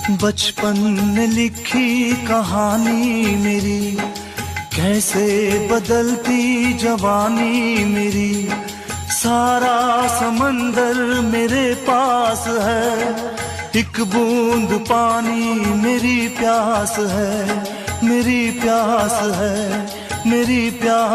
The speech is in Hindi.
बचपन में लिखी कहानी मेरी, कैसे बदलती जवानी मेरी। सारा समंदर मेरे पास है, एक बूंद पानी मेरी प्यास है, मेरी प्यास है, मेरी प्यास।